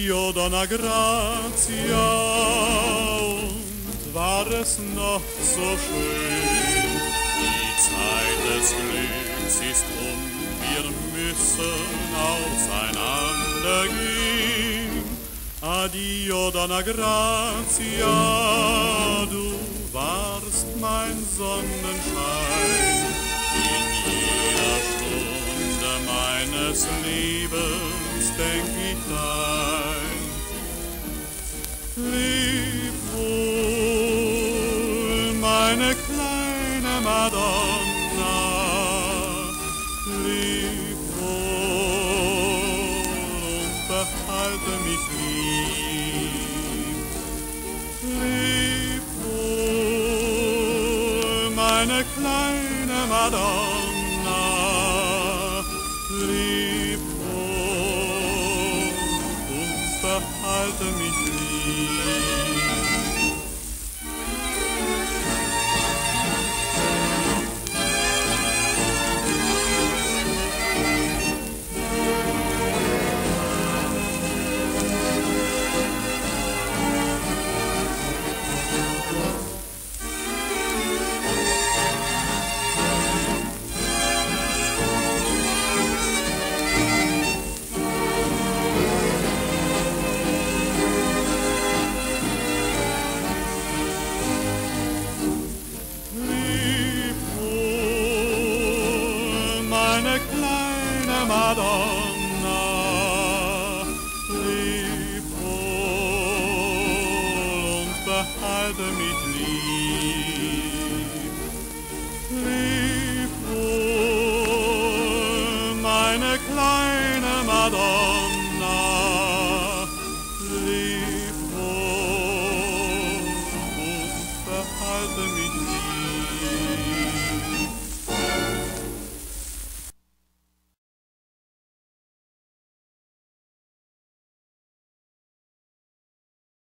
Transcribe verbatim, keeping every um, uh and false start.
Addio, Donna Grazia, und war es noch so schön. Die Zeit des Glücks ist um, wir müssen auseinandergehen. Addio, Donna Grazia, du warst mein Sonnenschein. In jeder Stunde meines Lebens denk ich dein. Leb wohl, meine kleine Madonna, leb wohl und behalte mich lieb. Leb wohl, meine kleine Madonna, leb wohl und behalte mich lieb. Meine kleine Madonna, leb wohl und behalte mich lieb. Leb wohl, meine kleine Madonna.